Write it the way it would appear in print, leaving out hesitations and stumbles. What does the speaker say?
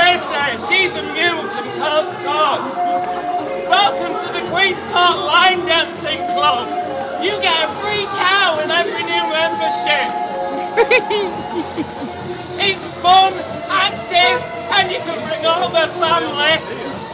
Melissa, she's a mute and can't talk. Welcome to the Queen's Court Line Dancing Club. You get a free cow in every new membership. It's fun, active, and you can bring all the family.